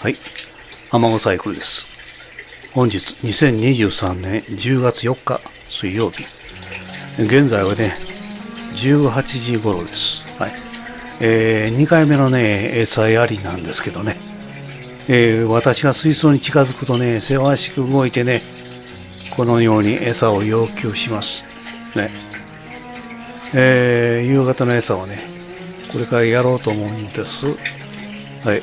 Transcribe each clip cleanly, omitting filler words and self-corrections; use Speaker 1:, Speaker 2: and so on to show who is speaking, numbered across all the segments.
Speaker 1: はい、アマゴサイクルです。本日2023年10月4日水曜日。現在はね、18時頃です。はい。2回目のね、餌やりなんですけどね、私が水槽に近づくとね、せわしく動いてね、このように餌を要求します。ね。夕方の餌をね、これからやろうと思うんです。はい。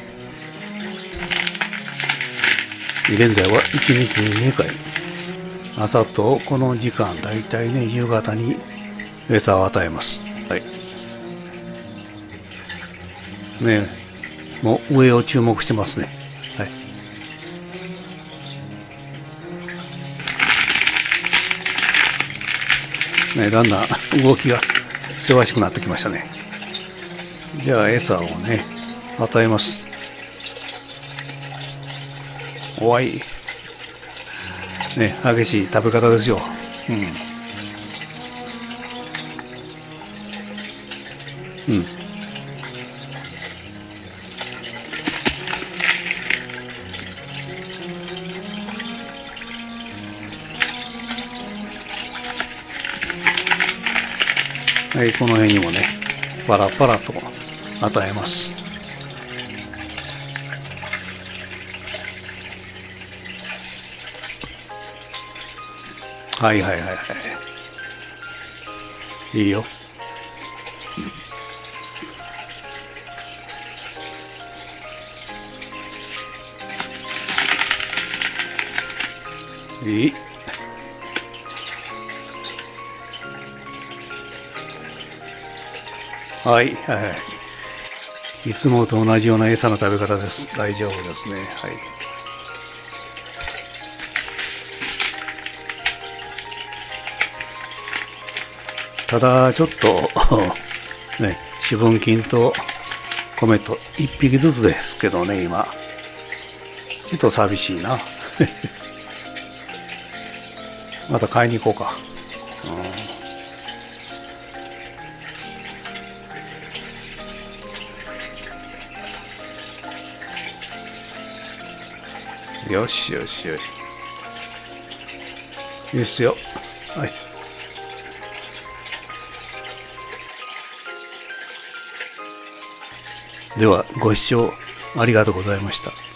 Speaker 1: 現在は1日に2回、朝とこの時間、だいたいね、夕方に餌を与えます。はい。ね、もう上を注目してますね。はい。ね、だんだん動きがせわしくなってきましたね。じゃあ餌をね、与えます。おわい。ね、激しい食べ方ですよ。うん。うん。はい、この辺にもね、パラパラと与えます。はいはいはいはい。いいよ。いい。はいはいはい。いつもと同じような餌の食べ方です。大丈夫ですね。はい。ただちょっとね、四分筋と米と1匹ずつですけどね、今ちょっと寂しいな。また買いに行こうか。よしよしよし。いいっすよ。はい。ではご視聴ありがとうございました。